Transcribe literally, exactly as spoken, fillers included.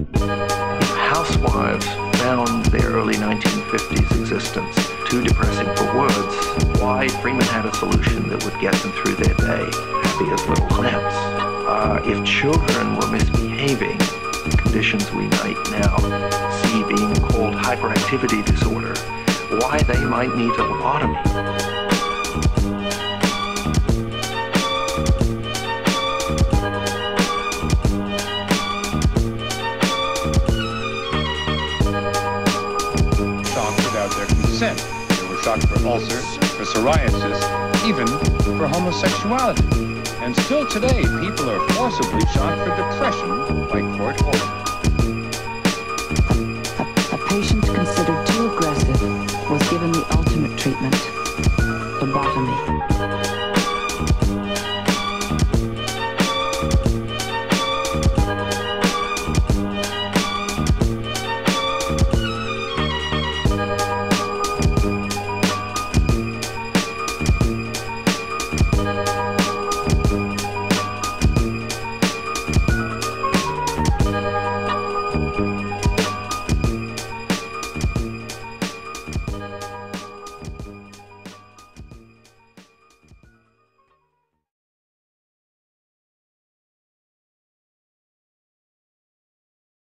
If housewives found their early nineteen fifties existence too depressing for words, why Freeman had a solution that would get them through their day, happy as little clams. Uh, if children were misbehaving, conditions we might now see being called hyperactivity disorder, why they might need a lobotomy. Shocked without their consent. They were shocked for ulcers, for psoriasis, even for homosexuality. And still today, people are forcibly shocked for depression by court